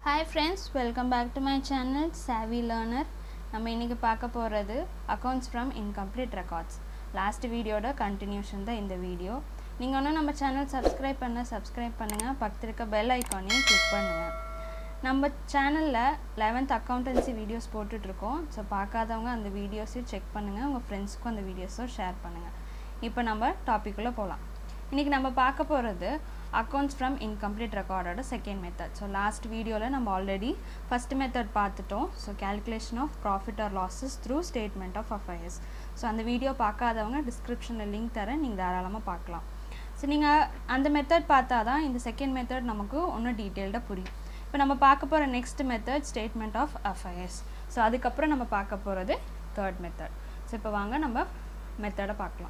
Hi friends, welcome back to my channel Savvy Learner. நம்ம இன்னைக்கு பார்க்க போறது accounts from incomplete records. Last videoட continuation தான் இந்த வீடியோ. நீங்க இன்னும் நம்ம சேனல் subscribe பண்ணுங்க. பக்கத்துல இருக்க bell icon-ஐயும் click பண்ணுங்க. நம்ம சேனல்ல 11th accountancy videos போட்டுட்டு இருக்கோம். சோ பார்க்காதவங்க அந்த வீடியோஸை செக் பண்ணுங்க. உங்க ஃப்ரெண்ட்ஸ்க்கு அந்த வீடியோஸை ஷேர் பண்ணுங்க. இப்போ நம்ம டாபிக் உள்ள போலாம். இன்னைக்கு நம்ம பார்க்க போறது accounts from incomplete record oda second method. So last video la நம்ம already first method பார்த்துட்டோம். So calculation of profit or losses through statement of affairs. So அந்த வீடியோ பார்க்காதவங்க description ல லிங்க் தரேன், நீங்க தாராளமா பார்க்கலாம். So நீங்க அந்த மெத்தட் பார்த்தா தான் இந்த செகண்ட் மெத்தட் நமக்கு இன்னும் டீடைலா புரியும். இப்போ நம்ம பார்க்க போற next method statement of affairs. So அதுக்கு அப்புறம் நம்ம பார்க்க போறது third method. So இப்போ வாங்க நம்ம மெத்தட பார்க்கலாம்.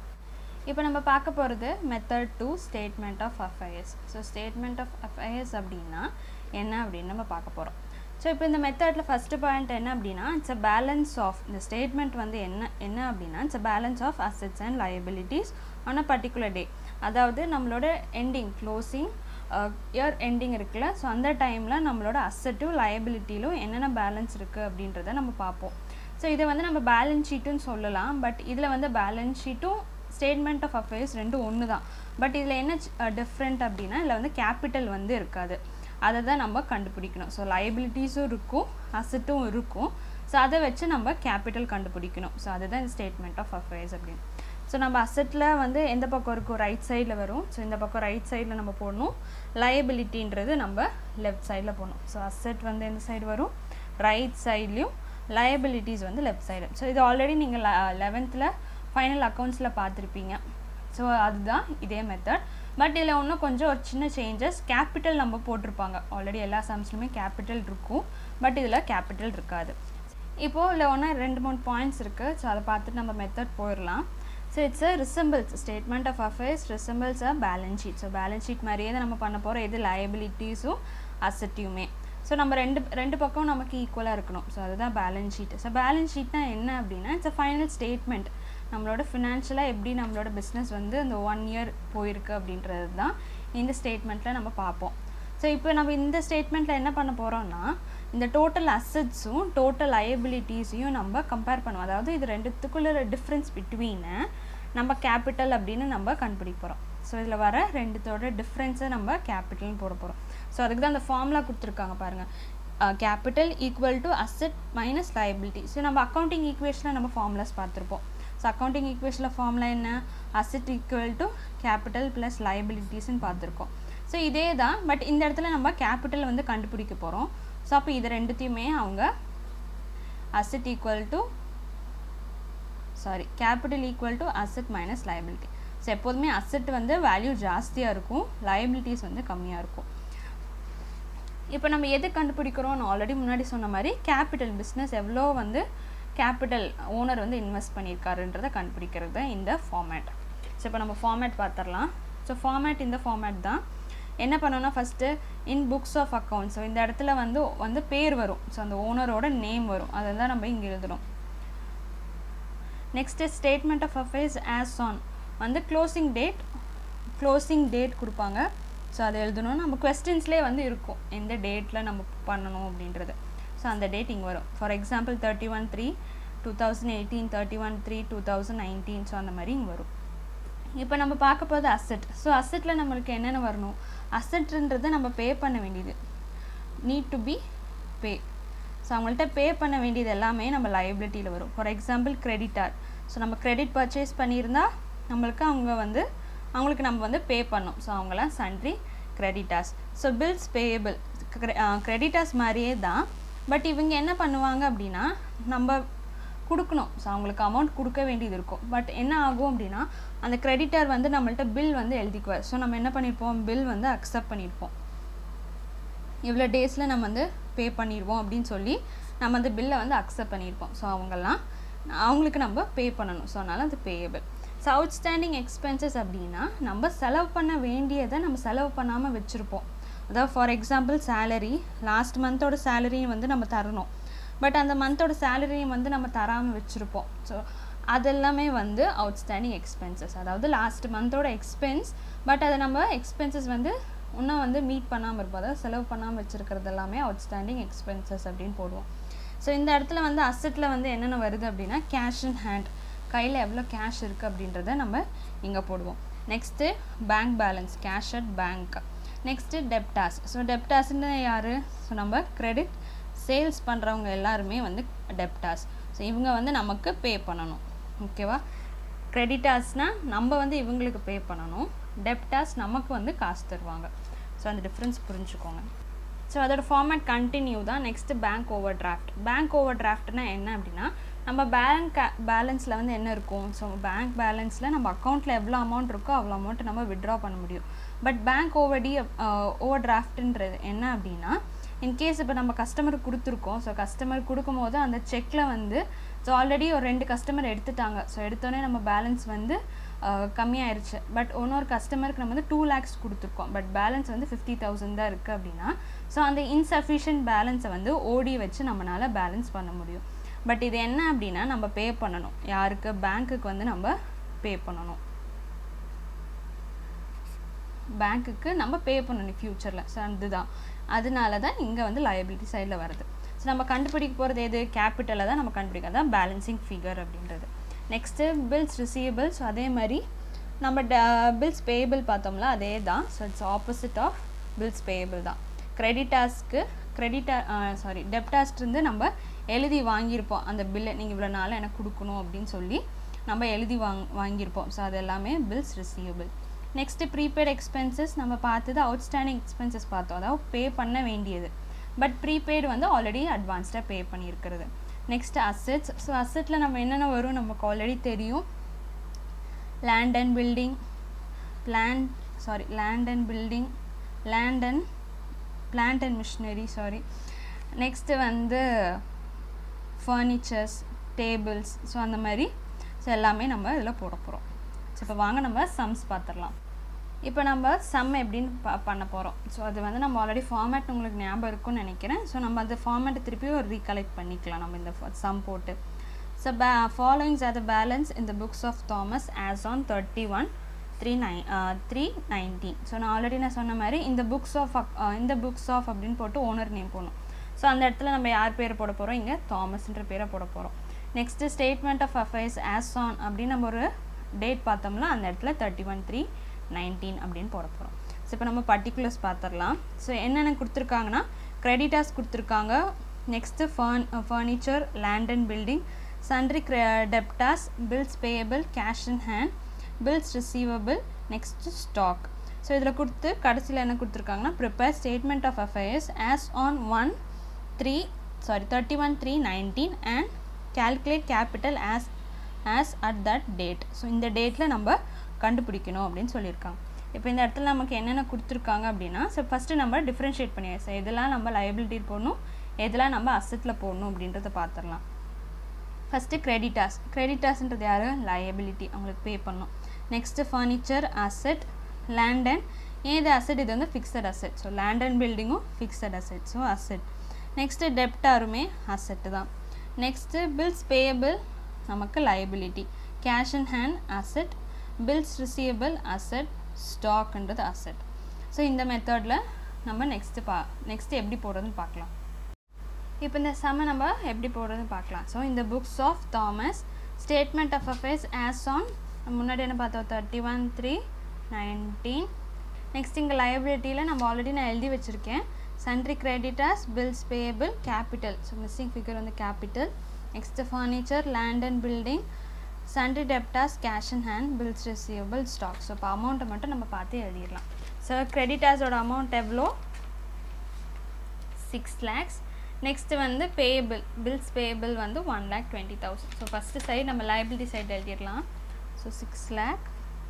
இப்போ நம்ம பார்க்க போறது method 2 statement of affairs. So statement of affairs அப்படினா என்ன அப்படினு நம்ம பார்க்க போறோம். So இப்போ இந்த மெத்தட்ல ஃபர்ஸ்ட் பாயிண்ட் என்ன அப்படினா it's a balance of இந்த ஸ்டேட்மென்ட் வந்து என்ன அப்படினா it's a balance of assets and liabilities on a particular day. அதாவது நம்மளோட எண்டிங் க்ளோசிங் இயர் எண்டிங் இருக்குல, சோ அந்த டைம்ல நம்மளோட அசெட்டும் லைபிலிட்டிலும் என்னென்ன பேலன்ஸ் இருக்கு அப்படின்றத நம்ம பார்ப்போம். சோ இத வந்து நம்ம பேலன்ஸ் ஷீட்னு சொல்லலாம், பட் இதுல வந்து பேலன்ஸ் ஷீட்டும் statement of affairs ரெண்டும் ஒண்ணு தான். பட் இதுல என்ன டிஃபரண்ட் அப்படினா இல்ல வந்து கேபிட்டல் வந்து இருக்காது. அத தான் நம்ம கண்டுபிடிக்கணும். சோ liabilitiesம் இருக்கும், அசெட்டும் இருக்கும். சோ அத வெச்சு நம்ம கேபிட்டல் கண்டுபிடிக்கணும். சோ அதுதான் statement of affairs அப்படி. சோ நம்ம அசெட்ல வந்து எந்த பக்கம் இருக்கும், ரைட் சைடுல வரும். சோ இந்த பக்கம் ரைட் சைடுல நம்ம போடணும். liabilityன்றது நம்ம லெஃப்ட் சைடுல போடணும். சோ அசெட் வந்து இந்த சைடு வரும், ரைட் சைடுலயும் liabilities வந்து லெஃப்ட் சைடு. சோ இது ஆல்ரெடி நீங்க 11th ல ஃபைனல் அக்கவுண்ட்ஸ்ல பார்த்திருப்பீங்க. சோ அதுதான் இதே மெத்தட். பட் இதுல இன்னும் கொஞ்சம் ஒரு சின்ன சேஞ்சஸ், கேபிட்டல் நம்ம போட்டுருப்பாங்க. ஆல்ரெடி எல்லா சம்ஸ்லயுமே கேபிட்டல் இருக்கும், பட் இதுல கேபிட்டல் இருக்காது. இப்போ இதுல ஒண்ணா 2-3 பாயிண்ட்ஸ் இருக்கு. சோ அத பார்த்துட்டு நம்ம மெத்தட் போயிரலாம். So it's a resembles statement of affairs resembles a balance sheet. So balance sheet மாதிரியே தான் நம்ம பண்ண போறோம். இது liabilitiesம் assetயுமே. So நம்ம ரெண்டு பக்கம் நமக்கு ஈக்குவலா இருக்கணும். So அதுதான் பேலன்ஸ் ஷீட். So பேலன்ஸ் ஷீட்னா என்ன அப்படினா it's a final statement. நம்மளோட ஃபினான்ஷியலா எப்படி நம்மளோட business வந்து அந்த 1 இயர் போயிருக்கு அப்படின்றது தான் இந்த ஸ்டேட்மென்ட்ல நம்ம பாப்போம். So இப்போ நம்ம இந்த ஸ்டேட்மென்ட்ல என்ன பண்ண போறோம்னா இந்த டோட்டல் அசெட்ஸும் டோட்டல் liabilitiesயும் நம்ம கம்பேர் பண்ணுவோம். அதாவது இது ரெண்டுத்துக்குள்ள டிஃபரன்ஸ் பிட்வீன் நம்ம கேபிட்டல் அப்படினு நம்ம கண்டுபிடிக்க போறோம். சோ இதுல வர ரெண்டுத்தோட டிஃபரன்ஸை நம்ம கேபிட்டல்னு போட போறோம். சோ அதுக்கு தான் அந்த ஃபார்முலா கொடுத்திருக்காங்க பாருங்க. capital equal to asset minus liability. So நம்ம அக்கவுண்டிங் ஈக்குவேஷன்ல நம்ம ஃபார்முலாஸ் பார்த்திருப்போம். சோ அக்கவுண்டிங் ஈக்குவேஷன்ல ஃபார்முலா என்ன, asset equal to capital plus liabilities ன்னு பார்த்திருக்கோம். சோ இதே தான், பட் இந்த இடத்துல நம்ம கேபிட்டல் வந்து கண்டுபிடிக்க போறோம். சோ அப்ப இது ரெண்டுத்தையுமே அவங்க asset equal to capital equal to asset minus liability. So எப்பவுமே asset வந்து வேல்யூ ஜாஸ்தியா இருக்கும், liabilities வந்து கம்மியா இருக்கும். இப்போ நம்ம எது கண்டுபிடிக்கிறோம், ஆல்ரெடி முன்னாடி சொன்ன மாதிரி கேபிட்டல் பிசினஸ் எவ்வளோ வந்து கேபிட்டல் ஓனர் வந்து இன்வெஸ்ட் பண்ணியிருக்காருன்றதை கண்டுபிடிக்கிறது தான் இந்த ஃபார்மேட். ஸோ இப்போ நம்ம ஃபார்மேட் பார்த்துடலாம். ஸோ ஃபார்மேட் இந்த ஃபார்மேட் தான். என்ன பண்ணோம்னா first in books of accounts, so இந்த இடத்துல வந்து பேர் வரும். ஸோ அந்த ஓனரோட நேம் வரும், அதை தான் நம்ம இங்கே எழுதணும். Next statement of affairs as on வந்து க்ளோசிங் டேட் கொடுப்பாங்க. ஸோ அதை எழுதணும். நம்ம கொஸ்டின்ஸ்லேயே வந்து இருக்கும் எந்த டேட்டில் நம்ம பண்ணணும் அப்படின்றது. ஸோ அந்த டேட் இங்கே வரும். For example 31/3/2018, 31/3/2019. ஸோ அந்த மாதிரி இங்கே வரும். இப்போ நம்ம பார்க்க போகிறது அசெட். ஸோ அசெட்டில் நம்மளுக்கு என்னென்ன வரணும், அசெட்ன்றதை நம்ம பே பண்ண வேண்டியது, need to be pay. So அவங்கள்ட்ட பே பண்ண வேண்டியது எல்லாமே நம்ம லைபிலிட்டியில் வரும். For example creditor. ஸோ நம்ம கிரெடிட் பர்ச்சேஸ் பண்ணியிருந்தா அவங்களுக்கு நம்ம வந்து பே பண்ணோம். ஸோ அவங்களாம் sundry creditors. So bills payable creditors மாதிரியே தான், பட் இவங்க என்ன பண்ணுவாங்க அப்படின்னா நம்ம கொடுக்கணும். ஸோ அவங்களுக்கு அமௌண்ட் கொடுக்க வேண்டியது இருக்கும். பட் என்ன ஆகும் அப்படின்னா அந்த கிரெடிட்டார் வந்து நம்மள்ட்ட பில் வந்து எழுதிக்குவார். ஸோ நம்ம என்ன பண்ணியிருப்போம், பில் வந்து அக்செப்ட் பண்ணியிருப்போம். இவ்வளோ டேஸில் நம்ம வந்து பே பண்ணிடுவோம் அப்படின்னு சொல்லி நம்ம அந்த பில்லை வந்து அக்செப்ட் பண்ணியிருப்போம். ஸோ அவங்களுக்கு நம்ம பே பண்ணணும். ஸோ அதனால் அது பேயபிள். ஸோ அவுட்ஸ்டாண்டிங் எக்ஸ்பென்சஸ் அப்படின்னா நம்ம செலவு பண்ண வேண்டியதை நம்ம செலவு பண்ணாமல் வச்சுருப்போம். அதாவது ஃபார் எக்ஸாம்பிள் சேலரி, லாஸ்ட் மந்தோட சேலரியும் வந்து நம்ம தரணும், பட் அந்த மந்தோட சேலரியும் வந்து நம்ம தராமல் வச்சுருப்போம். ஸோ அதெல்லாமே வந்து அவுட்ஸ்டாண்டிங் எக்ஸ்பென்சஸ், அதாவது லாஸ்ட் மந்தோட எக்ஸ்பென்ஸ், பட் அதை நம்ம எக்ஸ்பென்சஸ் வந்து இன்னும் வந்து மீட் பண்ணாமல் இருப்போம், அதாவது செலவு பண்ணாமல் வச்சுருக்கிறது எல்லாமே அவுட்ஸ்டாண்டிங் எக்ஸ்பென்சஸ் அப்படின்னு போடுவோம். ஸோ இந்த இடத்துல வந்து அசெட்டில் வந்து என்னென்ன வருது அப்படின்னா கேஷ் இன் ஹேண்ட், கையில் எவ்வளோ கேஷ் இருக்குது அப்படின்றத நம்ம இங்கே போடுவோம். Next bank balance, cash at bank. Next debtors. So டெப்டாஸ்ன்னு யார்? ஸோ நம்ம கிரெடிட் சேல்ஸ் பண்ணுறவங்க எல்லாருமே வந்து டெப்டாஸ். ஸோ இவங்க வந்து நமக்கு பே பண்ணணும். ஓகேவா? கிரெடிட்டாஸ்னால் நம்ம வந்து இவங்களுக்கு பே பண்ணணும், டெப்டாஸ் நமக்கு வந்து காசு தருவாங்க. ஸோ அந்த டிஃப்ரென்ஸ் புரிஞ்சுக்கோங்க. ஸோ அதோட ஃபார்மேட் கண்டினியூ தான். Next bank overdraft. Bank over டிராஃப்ட்னா என்ன அப்படின்னா நம்ம பேலன்ஸில் வந்து என்ன இருக்கும்? ஸோ பேங்க் பேலன்ஸில் நம்ம அக்கௌண்ட்டில் எவ்வளோ அமௌண்ட் இருக்கோ அவ்வளோ அமௌண்ட்டு நம்ம வித்ட்ரா பண்ண முடியும். பட் பேங்க் ஓவர் டிராஃப்ட்ன்றது என்ன அப்படின்னா இன்கேஸ் இப்போ நம்ம கஸ்டமருக்கு கொடுத்துருக்கோம், ஸோ கஸ்டமருக்கு கொடுக்கும்போது அந்த செக்கில் வந்து ஸோ ஆல்ரெடி ஒரு 2 கஸ்டமர் எடுத்துட்டாங்க. ஸோ எடுத்தோடனே நம்ம பேலன்ஸ் வந்து கம்மியாயிருச்சு. பட் இன்னொரு கஸ்டமருக்கு நம்ம வந்து 2 lakhs கொடுத்துருக்கோம், பட் பேலன்ஸ் வந்து 50,000 தான் இருக்குது அப்படின்னா ஸோ அந்த இன்சஃபிஷியன்ட் பேலன்ஸை வந்து ஓடி வச்சு நம்மளால் பேலன்ஸ் பண்ண முடியும். பட் இது என்ன அப்படின்னா நம்ம பே பண்ணணும். யாருக்கு? பேங்க்குக்கு வந்து நம்ம பே பண்ணணும். பேங்க்குக்கு நம்ம பே பண்ணணும் ஃப்யூச்சரில். ஸோ அதுதான், அதனால தான் இங்கே வந்து லயபிலிட்டி சைடில் வருது. ஸோ நம்ம கண்டுபிடிக்க போகிறது எது? கேபிட்டலை தான் நம்ம கண்டுபிடிக்க, தான் பேலன்சிங் ஃபிகர் அப்படின்றது. Next bills receivable. ஸோ அதே மாதிரி நம்ம பில்ஸ் பேயபிள் பார்த்தோம்ல, அதே தான். So it's opposite of bills payable தான். கிரெடிட்டாஸ்க்கு டெப்டாஸ்ட்ருந்து நம்ம எழுதி வாங்கியிருப்போம் அந்த பில்லை, நீங்கள் இவ்வளோ நாள் எனக்கு கொடுக்கணும் அப்படின்னு சொல்லி நம்ம எழுதி வாங்கியிருப்போம். ஸோ அது எல்லாமே bills receivable. Next prepaid expenses. நம்ம பார்த்தது அவுட்ஸ்டாண்டிங் எக்ஸ்பென்சஸ் பார்த்தோம், அதாவது பே பண்ண வேண்டியது. பட் ப்ரீபெய்டு வந்து ஆல்ரெடி அட்வான்ஸ்டாக பே பண்ணியிருக்கிறது. Next assets. ஸோ அசெட்டில் நம்ம என்னென்ன வரும் நமக்கு ஆல்ரெடி தெரியும். Land and building, plant and machinery. Next வந்து ஃபர்னிச்சர்ஸ், டேபிள்ஸ். ஸோ அந்த மாதிரி ஸோ எல்லாமே நம்ம இதில் போட போகிறோம். ஸோ இப்போ வாங்க நம்ம சம்ஸ் பார்த்துடலாம். இப்போ நம்ம சம் எப்படின்னு பண்ண போகிறோம். ஸோ அது வந்து நம்ம ஆல்ரெடி ஃபார்மேட் உங்களுக்கு ஞாபகம் இருக்குன்னு நினைக்கிறேன். ஸோ நம்ம அந்த ஃபார்மேட்டை திருப்பி ஒரு ரீகலெக்ட் பண்ணிக்கலாம் நம்ம இந்த சம் போட்டு. So followings are the balance in the books of Thomas as on 31/3/19. So நான் ஆல்ரெடி சொன்ன மாதிரி இந்த புக்ஸ் ஆஃப் அப்படின்னு போட்டு ஓனர் நேம் போடணும். ஸோ அந்த இடத்துல நம்ம யார் பேர் போட போகிறோம்? இங்கே தாமஸ்ன்ற பேரை போட போகிறோம். Next statement of affairs as on அப்படின்னு நம்ம ஒரு டேட் பார்த்தோம்னா அந்த இடத்துல 31/3/19 அப்படின்னு போட போகிறோம். ஸோ இப்போ நம்ம பர்டிகுலர்ஸ் பார்த்துடலாம். ஸோ என்னென்ன கொடுத்துருக்காங்கன்னா கிரெடிட்டாஸ் கொடுத்துருக்காங்க. Next furniture, land and building, sundry debtors, bills payable, cash in hand, bills receivable, next stock. So இதில் கொடுத்து கடைசியில் என்ன கொடுத்துருக்காங்கன்னா prepare statement of affairs as on 31/3/19 and calculate capital as at that date. So இந்த டேட்டில் நம்ம கண்டுபிடிக்கணும் அப்படின்னு சொல்லியிருக்காங்க. இப்போ இந்த இடத்துல நமக்கு என்னென்ன கொடுத்துருக்காங்க அப்படின்னா ஸோ ஃபஸ்ட்டு நம்ம டிஃப்ரென்ஷியேட் பண்ணியாச்சு. ஸோ எதெல்லாம் நம்ம லைபிலிட்டி போடணும், எதெல்லாம் நம்ம அசெட்டில் போடணும் அப்படின்றத பார்த்துடலாம். ஃபஸ்ட்டு கிரெடிட்டாஸ்ன்றது யார்? லயபிலிட்டி, அவங்களுக்கு பே பண்ணணும். Next furniture asset, land and ஏது அசெட்? இது வந்து fixed asset. So land and பில்டிங்கும் fixed asset, so asset. Next டெப்டாருமே அசெட்டு தான். நெக்ஸ்ட்டு பில்ஸ் பேயபிள் நமக்கு liability, cash in hand asset, bills receivable asset, ஸ்டாக்ன்றது அசெட். ஸோ இந்த மெத்தடில் நம்ம நெக்ஸ்ட்டு எப்படி போடுறதுன்னு பார்க்கலாம். இப்போ இந்த சம்மை நம்ம எப்படி போடுறதுன்னு பார்க்கலாம். ஸோ இந்த books of Thomas statement of affairs as on முன்னாடி என்ன பார்த்தோம் 31/3/19. நெக்ஸ்ட் இங்கே லைபிலிட்டியில் நம்ம ஆல்ரெடி நான் எழுதி வச்சுருக்கேன். Sundry creditors, bills payable, capital. So missing figure வந்து capital. Next furniture, land and building, sundry debtors, cash in hand, bills receivable, stock. So இப்போ அமௌண்ட்டை மட்டும் நம்ம பார்த்து எழுதிடலாம். ஸோ கிரெடிட்டாஸோட அமௌண்ட் எவ்வளோ? 6 lakhs. நெக்ஸ்ட்டு வந்து பேயபிள், பில்ஸ் பேயபிள் வந்து 1,20,000. ஸோ ஃபஸ்ட்டு சைடு நம்ம லைபிலிட்டி சைடு எழுதிடலாம். So 6 lakh.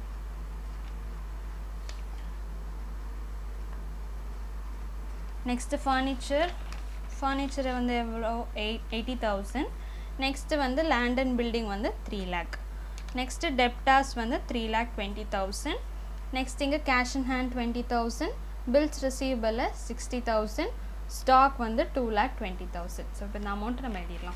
நெக்ஸ்ட்டு ஃபர்னிச்சரை வந்து எவ்வளோ? 80,000. நெக்ஸ்ட்டு வந்து லேண்ட் அண்ட் பில்டிங் வந்து 3 lakh. நெக்ஸ்ட்டு டெப்டாஸ் வந்து 3,20,000. நெக்ஸ்ட் இங்கே cash in hand 20,000, bills receivable 60,000, stock வந்து 2,20,000. ஸோ இப்போ இந்த அமௌண்ட்டு நம்ம எழுதிடலாம்.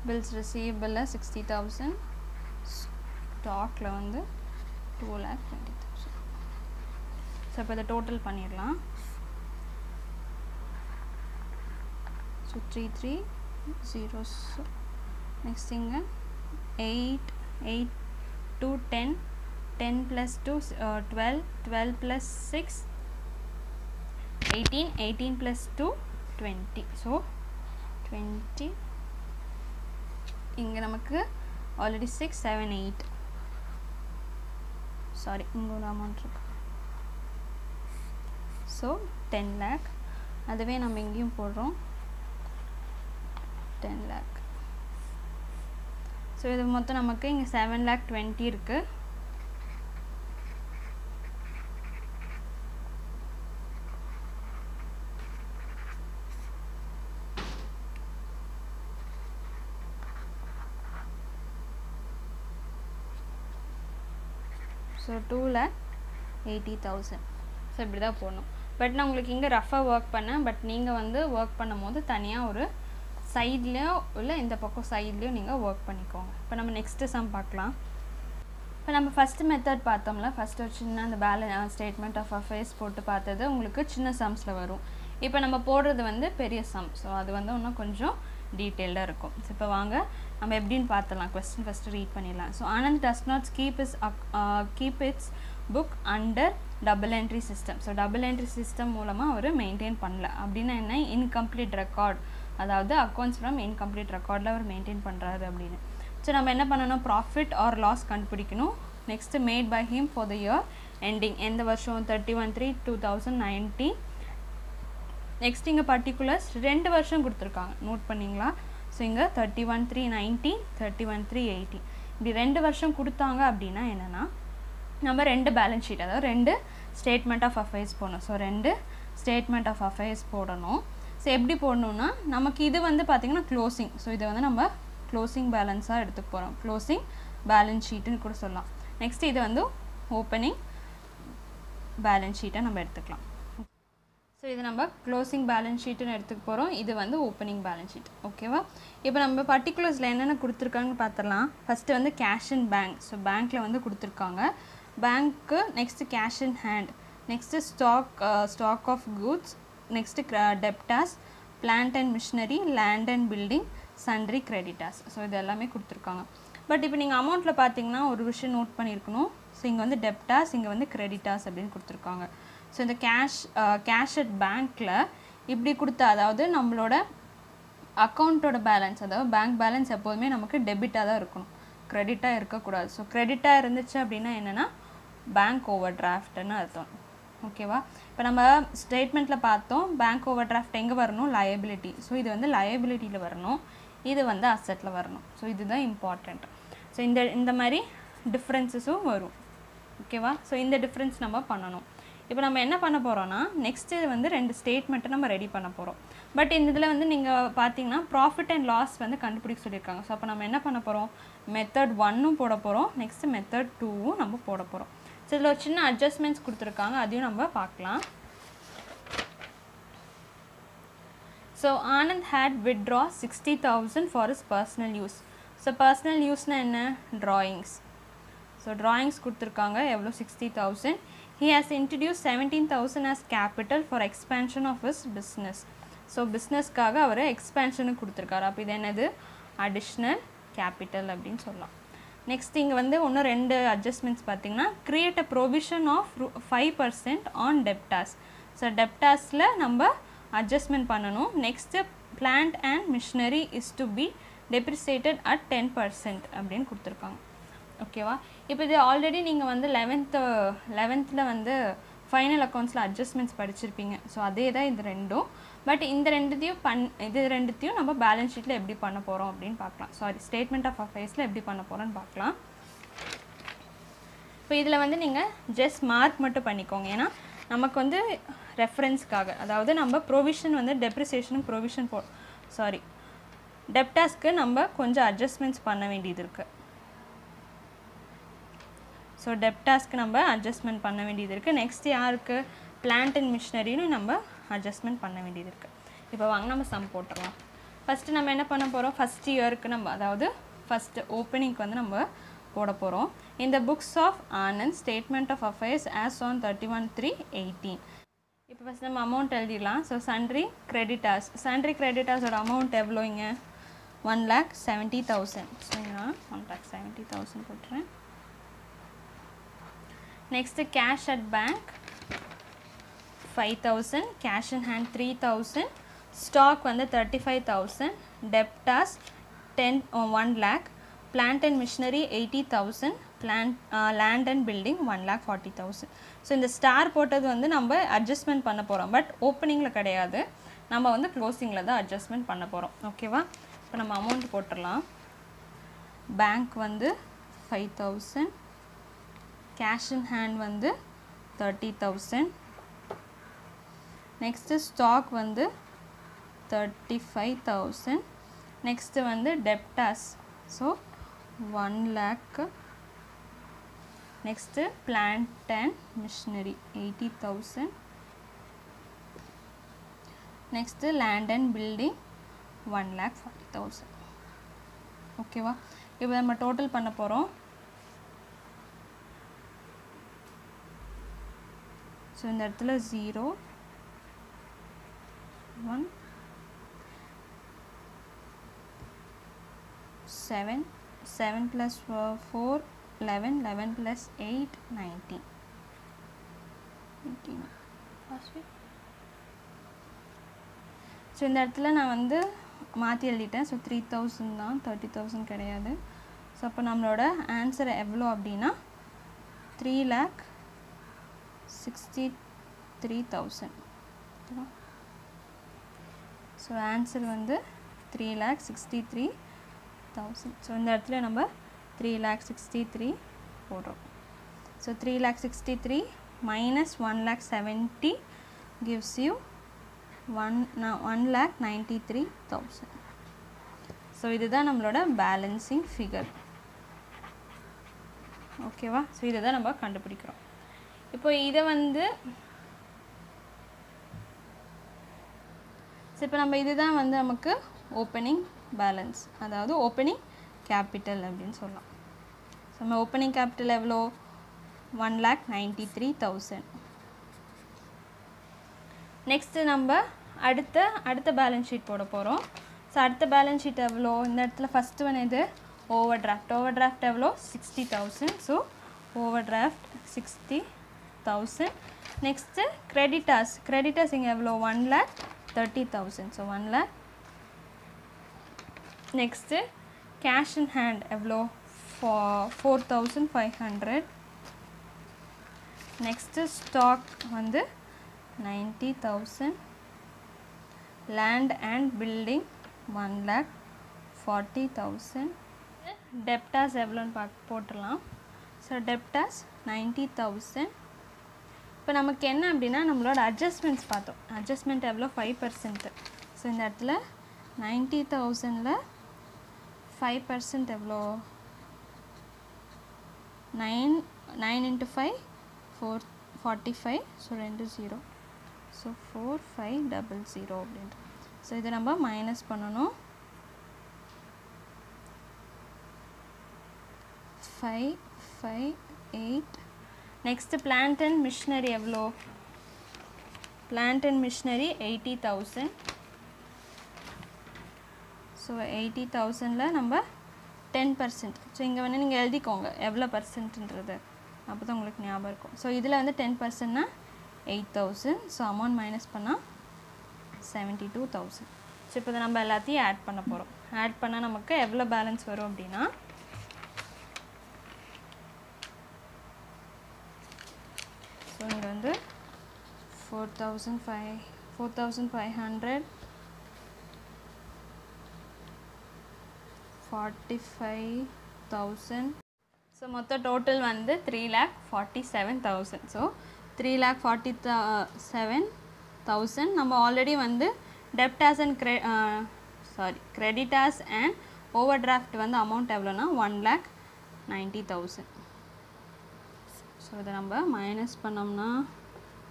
bills receivable 60,000, ஸ்டாக்ல வந்து 2,20,000. ஸோ இப்போ இதை டோட்டல் பண்ணிடலாம். So 3 zeros. நெக்ஸ்ட் இங்கே 8 2 10 10 plus 2 12 12 plus 6 18 18 plus 2 20. ஸோ 20 இங்கே நமக்கு ஆல்ரெடி 6 7 8 சாரி இங்கே ஒரு அமௌண்ட் இருக்கு. So 10 lakh. அதுவே நம்ம இங்கேயும் போடுறோம் 10 lakh. ஸோ இது மொத்தம் நமக்கு இங்கே 7,20,000 இருக்குது. ஸோ 2,80,000. ஸோ இப்படி தான் போடணும். பட் நான் உங்களுக்கு இங்கே ரஃபாக ஒர்க் பண்ணேன். பட் நீங்கள் வந்து ஒர்க் பண்ணும் போது தனியாக ஒரு சைட்லேயோ இல்லை இந்த பக்கம் சைட்லேயோ நீங்கள் ஒர்க் பண்ணிக்கோங்க. இப்போ நம்ம நெக்ஸ்ட்டு சம் பார்க்கலாம். இப்போ நம்ம ஃபஸ்ட்டு மெத்தட் பார்த்தோம்ல, ஃபஸ்ட்டு ஒரு சின்ன அந்த ஸ்டேட்மெண்ட் ஆஃப் அஃபேர்ஸ் போட்டு பார்த்தது உங்களுக்கு சின்ன சம்ஸில் வரும். இப்போ நம்ம போடுறது வந்து பெரிய சம். ஸோ அது வந்து இன்னும் கொஞ்சம் டீட்டெயில்டாக இருக்கும். ஸோ இப்போ வாங்க நம்ம எப்படின்னு பார்த்தலாம். கொஸ்டின் ஃபஸ்ட்டு ரீட் பண்ணிடலாம். So Anand does not keep its book under double entry system. So double entry system மூலமாக அவர் மெயின்டைன் பண்ணல அப்படின்னா என்ன, இன்கம்ப்ளீட் ரெக்கார்ட், அதாவது அக்கௌண்ட்ஸ் ஃப்ரம் இன்கம்ப்ளீட் ரெக்கார்டில் அவர் மெயின்டைன் பண்ணுறாரு அப்படின்னு. ஸோ நம்ம என்ன பண்ணணும், ப்ராஃபிட் ஆர் லாஸ் கண்டுபிடிக்கணும். Next made by him for the year ending, எந்த வருஷம் 31/3/2019. நெக்ஸ்ட் இங்கே பர்டிகுலர்ஸ் 2 வருஷம் கொடுத்துருக்காங்க, நோட் பண்ணிங்களா. ஸோ இங்கே 31/3/19 31/3/18 இப்படி 2 வருஷம் கொடுத்தாங்க அப்படின்னா என்னென்னா நம்ம 2 பேலன்ஸ் ஷீட், அதாவது 2 ஸ்டேட்மெண்ட் ஆஃப் அஃபேர்ஸ் போடணும். ஸோ 2 ஸ்டேட்மெண்ட் ஆஃப் அஃபேர்ஸ் போடணும். ஸோ எப்படி போடணுன்னா, நமக்கு இது வந்து பார்த்திங்கன்னா க்ளோசிங். ஸோ இதை வந்து நம்ம க்ளோசிங் பேலன்ஸாக எடுத்துக்க போகிறோம், க்ளோசிங் பேலன்ஸ் ஷீட்டுன்னு கூட சொல்லலாம். நெக்ஸ்ட் இது வந்து ஓப்பனிங் பேலன்ஸ் ஷீட்டை நம்ம எடுத்துக்கலாம். ஸோ இது நம்ம க்ளோசிங் பேலன்ஸ் ஷீட்டுன்னு எடுத்துக்க போகிறோம். இது வந்து ஓப்பனிங் பேலன்ஸ் ஷீட். ஓகேவா. இப்போ நம்ம பர்டிகுலர்ஸில் என்னென்ன கொடுத்துருக்காங்கன்னு பார்த்துடலாம். ஃபஸ்ட்டு வந்து கேஷ் இன் பேங்க். ஸோ பேங்க்கில் வந்து கொடுத்துருக்காங்க பேங்க்கு. Next cash in hand. Next stock of goods. Next debtors, plant and machinery, land and building, sundry creditors. So இது எல்லாமே கொடுத்துருக்காங்க. பட் இப்போ நீங்கள் அமௌண்ட்டில் பார்த்தீங்கன்னா ஒரு விஷயம் நோட் பண்ணியிருக்கணும். ஸோ இங்கே வந்து டெப்டாஸ், இங்கே வந்து கிரெடிட்டாஸ் அப்படின்னு கொடுத்துருக்காங்க. ஸோ இந்த கேஷ் அட் பேங்க்கில் இப்படி கொடுத்தா, அதாவது நம்மளோட அக்கௌண்ட்டோட பேலன்ஸ், அதாவது பேங்க் பேலன்ஸ் எப்போதுமே நமக்கு டெபிட்டாக தான் இருக்கணும், கிரெடிட்டாக இருக்கக்கூடாது. ஸோ கிரெடிட்டாக இருந்துச்சு அப்படின்னா என்னென்னா பேங்க் ஓவர் டிராஃப்ட்னு அர்த்தம். ஓகேவா. இப்போ நம்ம ஸ்டேட்மெண்ட்டில் பார்த்தோம் பேங்க் ஓவர் டிராஃப்ட் எங்கே வரணும், லயபிலிட்டி. ஸோ இது வந்து லயபிலிட்டியில் வரணும், இது வந்து அசெட்டில் வரணும். ஸோ இதுதான் இம்பார்ட்டண்ட். ஸோ இந்த மாதிரி டிஃப்ரென்சஸும் வரும். ஓகேவா. ஸோ இந்த டிஃப்ரென்ஸ் நம்ம பண்ணணும். இப்போ நம்ம என்ன பண்ண போகிறோன்னா, நெக்ஸ்ட்டு வந்து 2 ஸ்டேட்மெண்ட்டை நம்ம ரெடி பண்ண போகிறோம். பட் இந்த இதில் வந்து நீங்கள் பார்த்தீங்கன்னா ப்ராஃபிட் அண்ட் லாஸ் வந்து கண்டுபிடிக்க சொல்லியிருக்காங்க. ஸோ அப்போ நம்ம என்ன பண்ண போகிறோம், மெத்தட் 1 போட போகிறோம், நெக்ஸ்ட்டு மெத்தட் 2 நம்ம போட போகிறோம். ஸோ இதில் ஒரு சின்ன அட்ஜஸ்ட்மெண்ட்ஸ் கொடுத்துருக்காங்க, அதையும் நம்ம பார்க்கலாம். So Anand had withdraw 60,000 for his personal use. So personal யூஸ்னால் என்ன, ட்ராயிங்ஸ். ஸோ ட்ராயிங்ஸ் கொடுத்துருக்காங்க, எவ்வளோ 60,000. He has introduced 17,000 as capital for expansion of his business. So பிஸ்னஸ்க்காக அவர் எக்ஸ்பேன்ஷனுக்கு கொடுத்துருக்காரு. அப்போ இது என்னது, அடிஷ்னல் கேபிட்டல் அப்படின்னு சொல்லலாம். நெக்ஸ்ட் இங்கே வந்து இன்னும் 2 அட்ஜஸ்ட்மெண்ட்ஸ் பார்த்தீங்கன்னா, create a provision of 5% on debtors. So டெப்டாஸில் நம்ம அட்ஜஸ்ட்மெண்ட் பண்ணணும். Next plant and machinery is to be depreciated at 10% அப்படின்னு கொடுத்துருக்காங்க. ஓகேவா. இப்போ இது ஆல்ரெடி நீங்கள் வந்து 11th வந்து ஃபைனல் அக்கௌண்ட்ஸில் அட்ஜஸ்ட்மெண்ட்ஸ் படிச்சிருப்பீங்க. ஸோ அதே தான் இது 2ம். பட் இந்த 2த்தையும் நம்ம பேலன்ஸ் ஷீட்டில் எப்படி பண்ண போகிறோம் அப்படின்னு பார்க்கலாம். சாரி, ஸ்டேட்மெண்ட் ஆஃப் அஃபேர்ஸில் எப்படி பண்ண போகிறோன்னு பார்க்கலாம். இப்போ இதில் வந்து நீங்கள் ஜஸ்ட் மார்க் மட்டும் பண்ணிக்கோங்க, ஏன்னா நமக்கு வந்து ரெஃபரன்ஸ்க்காக, அதாவது நம்ம ப்ரொவிஷன் வந்து டெப்ரிசியேஷனுக்கு ப்ரொவிஷன் டெப்டாஸ்க்கு நம்ம கொஞ்சம் அட்ஜஸ்ட்மெண்ட்ஸ் பண்ண வேண்டியது இருக்குது. ஸோ டெப்டாஸ்க்கு நம்ம அட்ஜஸ்ட்மெண்ட் பண்ண வேண்டியது இருக்குது. நெக்ஸ்ட் யாருக்கு, பிளான்ட் அண்ட் மிஷினரின்னு நம்ம அட்ஜஸ்ட்மெண்ட் பண்ண வேண்டியது இருக்குது. இப்போ வாங்க நம்ம சம் போட்டுடலாம். ஃபஸ்ட்டு நம்ம என்ன பண்ண போகிறோம், ஃபஸ்ட் இயருக்கு நம்ம அதாவது ஃபஸ்ட்டு ஓப்பனிங்க்கு வந்து நம்ம போட போகிறோம். இந்த books of Anand statement of affairs as on 31/3/18. இப்போ ஃபஸ்ட் நம்ம அமௌண்ட் எழுதிடலாம். ஸோ சன்ட்ரி கிரெடிட்டாஸோட அமௌண்ட் எவ்வளோங்க, 1,70,000. ஸோ நான் 1,70,000 போட்டுறேன். Next cash at bank 5,000, cash in hand 3,000, stock வந்து 35,000, debtors 1 lakh, plant and machinery 80,000, land and building 1,40,000. So இந்த ஸ்டார் போட்டது வந்து நம்ம அட்ஜஸ்ட்மெண்ட் பண்ண போகிறோம், பட் ஓப்பனிங்கில் கிடையாது, நம்ம வந்து க்ளோசிங்கில் தான் அட்ஜஸ்ட்மெண்ட் பண்ண போகிறோம். ஓகேவா? இப்போ நம்ம அமௌண்ட் போட்டுடலாம். பேங்க் வந்து 5,000, கேஷ் இன் ஹேண்ட் வந்து 30,000, நெக்ஸ்ட்டு ஸ்டாக் வந்து 35,000, நெக்ஸ்ட்டு வந்து debtors so 1 lakh, next plant and machinery 80,000, next land and building 1,40,000. ஓகேவா? இப்போ நம்ம டோட்டல் பண்ண போகிறோம். ஸோ இந்த இடத்துல 0 1 7 7 plus 4 11 11 plus 8 19 ஸோ இந்த இடத்துல நான் வந்து மாற்றி எழுதிட்டேன். ஸோ 3,000 தான், 30,000 கிடையாது. ஸோ அப்போ நம்மளோட ஆன்சர் எவ்வளோ அப்படின்னா 3,63,000. ஓகேவா? ஸோ ஆன்சர் வந்து 3,63,000. ஸோ இந்த இடத்துல நம்ம 3,63,000 போடுறோம். So 3,63,000 minus 1,70,000 gives you 1,93,000. So இதுதான் நம்மளோட பேலன்சிங் ஃபிகர். ஓகேவா? ஸோ இதை தான் நம்ம கண்டுபிடிக்கிறோம். இப்போ இதை வந்து இப்போ நம்ம இதுதான் வந்து நமக்கு ஓப்பனிங் பேலன்ஸ், அதாவது ஓப்பனிங் கேபிட்டல் அப்படின்னு சொல்லலாம். ஸோ நம்ம ஓப்பனிங் கேபிட்டல் எவ்வளோ, 1,93,000. நெக்ஸ்ட்டு நம்ம அடுத்த பேலன்ஸ் ஷீட் போட போகிறோம். ஸோ அடுத்த பேலன்ஸ் ஷீட் எவ்வளோ, இந்த இடத்துல ஃபஸ்ட்டு ஒன் இது ஓவர் டிராஃப்ட் எவ்வளோ 60,000. So overdraft 60,000. Next creditors இங்கே எவ்வளோ 1,30,000. So 1 lakh. Next cash in hand எவ்வளோ 4,500. நெக்ஸ்ட்டு ஸ்டாக் வந்து 90,000, லேண்ட் அண்ட் பில்டிங் 1,40,000. டெப்டாஸ் எவ்வளோன்னு போட்டுடலாம். So debtors 90,000. இப்போ நமக்கு என்ன அப்படின்னா நம்மளோட அட்ஜஸ்ட்மெண்ட்ஸ் பார்த்தோம். அட்ஜஸ்ட்மெண்ட் எவ்வளோ 5%. ஸோ இந்த இடத்துல 90,000ல் 5% எவ்வளோ 9 into 5 45. ஸோ 2 0. ஸோ 4500 அப்படின்ட்டு. ஸோ இதை நம்ம மைனஸ் பண்ணணும். 558. நெக்ஸ்ட்டு பிளான்ட் அண்ட் மிஷினரி எவ்வளோ, பிளான்ட் அண்ட் மிஷினரி 80,000. ஸோ 80,000ல் நம்ம 10%. ஸோ இங்கே வந்து நீங்கள் எழுதிக்கோங்க எவ்வளோ பர்சன்ட்ன்றது, அப்போ தான் உங்களுக்கு ஞாபகம் இருக்கும். ஸோ இதில் வந்து 10%னா 8,000. ஸோ அமௌண்ட் மைனஸ் பண்ணால் 72,000. ஸோ இப்போ நம்ம எல்லாத்தையும் ஆட் பண்ண போகிறோம். ஆட் பண்ணால் நமக்கு எவ்வளோ பேலன்ஸ் வரும் அப்படின்னா ஸோ இங்கே வந்து 4,500 45,000. ஸோ மொத்த டோட்டல் வந்து 3,47,000. ஸோ 3,47,000 நம்ம ஆல்ரெடி வந்து debtors and creditors and overdraft வந்து அமௌண்ட் எவ்வளோனா 1,90,000. ஸோ இதை நம்ம மைனஸ் பண்ணோம்னா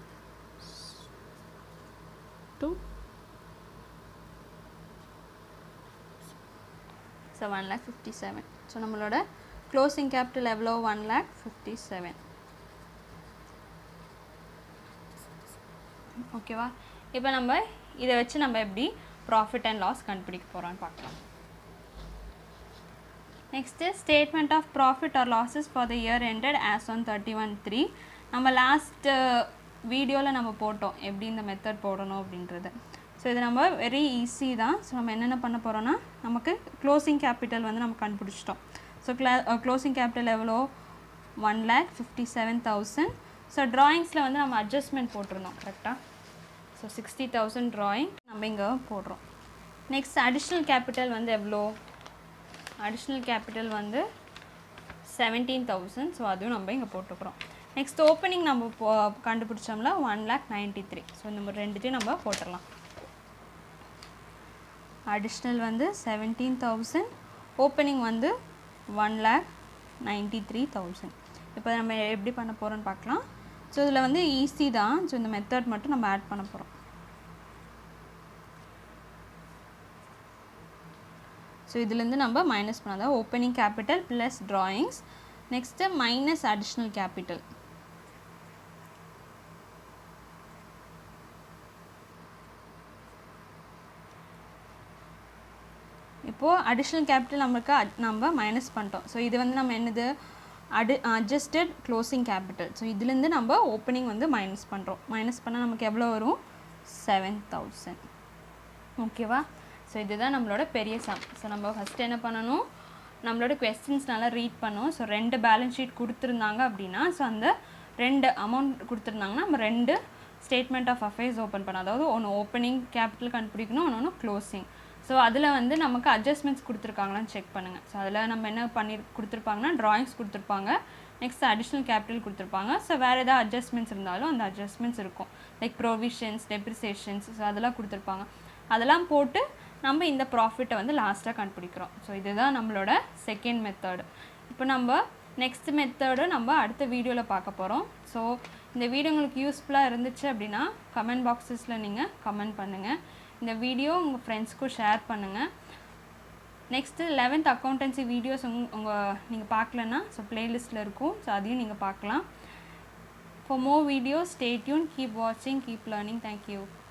2 ஸோ 1,57,000. ஸோ நம்மளோட க்ளோசிங் கேபிட்டல் எவ்வளோ? 1,57,000. ஓகேவா? இப்போ நம்ம இதை வச்சு நம்ம எப்படி ப்ராஃபிட் அண்ட் லாஸ் கண்டுபிடிக்க போகிறோன்னு பார்க்கலாம். Next statement of profit or losses for the year ended as on 31/3. நம்ம லாஸ்ட் வீடியோவில் நம்ம போட்டோம் எப்படி இந்த மெத்தட் போடணும் அப்படின்றது. ஸோ இது நம்ம வெரி ஈஸி தான். ஸோ நம்ம என்னென்ன பண்ண போகிறோன்னா, நமக்கு க்ளோசிங் கேபிட்டல் வந்து நம்ம கண்டுபிடிச்சிட்டோம். ஸோ க்ளோசிங் கேபிட்டல் எவ்வளோ? 1,57,000. ஸோ ட்ராயிங்ஸில் வந்து நம்ம அட்ஜஸ்ட்மெண்ட் போட்டிருந்தோம் கரெக்டாக. ஸோ 60,000 ட்ராயிங் நம்ம இங்கே போடுறோம். நெக்ஸ்ட் அடிஷ்னல் கேபிட்டல் வந்து எவ்வளோ? அடிஷ்னல் கேபிட்டல் வந்து 17,000. ஸோ அதுவும் நம்ம இங்கே போட்டுக்கிறோம். நெக்ஸ்ட் ஓப்பனிங் நம்ம கண்டுபிடிச்சோம்ல 1,93,000. ஸோ இந்த ரெண்டுத்தையும் நம்ம போட்டுடலாம். அடிஷ்னல் வந்து 17,000, ஓப்பனிங் வந்து 1,93,000. இப்போ நம்ம எப்படி பண்ண போகிறோன்னு பார்க்கலாம். ஸோ இதில் வந்து ஈஸி தான். ஸோ இந்த மெத்தட் மட்டும் நம்ம ஆட் பண்ண போகிறோம். ஸோ இதுலேருந்து நம்ம மைனஸ் பண்ணாதான் opening capital plus drawings. Next minus additional capital. இப்போது அடிஷ்னல் கேபிட்டல் நம்ம மைனஸ் பண்ணிட்டோம். ஸோ இது வந்து நம்ம என்னது? Adjusted closing capital. ஸோ இதுலேருந்து நம்ம ஓப்பனிங் வந்து மைனஸ் பண்ணுறோம். மைனஸ் பண்ணால் நமக்கு எவ்வளோ வரும்? 7,000. ஓகேவா? ஸோ இதுதான் நம்மளோட பெரிய சம். ஸோ நம்ம ஃபஸ்ட்டு என்ன பண்ணணும்? நம்மளோட கொஸ்டின்ஸ் நல்லா ரீட் பண்ணோம். ஸோ 2 பேலன்ஸ் ஷீட் கொடுத்துருந்தாங்க அப்படின்னா, ஸோ அந்த 2 அமௌண்ட் கொடுத்துருந்தாங்கன்னா நம்ம 2 ஸ்டேட்மெண்ட் ஆஃப் அஃபேர்ஸ் ஓப்பன் பண்ணோம். அதாவது ஒன்று ஓப்பனிங் கேபிட்டல் கண்டுபிடிக்கணும், ஒன்று க்ளோசிங். ஸோ அதில் வந்து நமக்கு அட்ஜஸ்ட்மெண்ட்ஸ் கொடுத்துருக்காங்களான்னு செக் பண்ணுங்கள். ஸோ அதில் நம்ம என்ன கொடுத்துருப்பாங்கன்னா, ட்ராயிங்ஸ் கொடுத்துருப்பாங்க, நெக்ஸ்ட் அடிஷ்னல் கேபிட்டல் கொடுத்துருப்பாங்க. ஸோ வேறு ஏதாவது அட்ஜஸ்ட்மெண்ட்ஸ் இருந்தாலும் அந்த அட்ஜஸ்ட்மெண்ட்ஸ் இருக்கும். லைக் ப்ரொவிஷன்ஸ், டெப்ரிசியேஷன்ஸ், ஸோ அதெல்லாம் கொடுத்துருப்பாங்க. அதெல்லாம் போட்டு நம்ம இந்த ப்ராஃபிட்டை வந்து லாஸ்ட்டாக கண்டுபிடிக்கிறோம். ஸோ இதுதான் நம்மளோட செகண்ட் மெத்தடு. இப்போ நம்ம நெக்ஸ்ட் மெத்தடு நம்ம அடுத்த வீடியோவில் பார்க்க போகிறோம். ஸோ இந்த வீடியோ உங்களுக்கு யூஸ்ஃபுல்லாக இருந்துச்சு அப்படின்னா கமெண்ட் பாக்ஸஸில் நீங்கள் கமெண்ட் பண்ணுங்கள். இந்த வீடியோ உங்கள் ஃப்ரெண்ட்ஸ்க்கும் ஷேர் பண்ணுங்கள். நெக்ஸ்ட்டு 11th அக்கௌண்டன்சி வீடியோஸ் நீங்கள் பார்க்கலன்னா ஸோ ப்ளேலிஸ்ட்டில் இருக்கும். ஸோ அதையும் நீங்கள் பார்க்கலாம். For more videos, stay tuned, keep watching, keep learning. Thank you.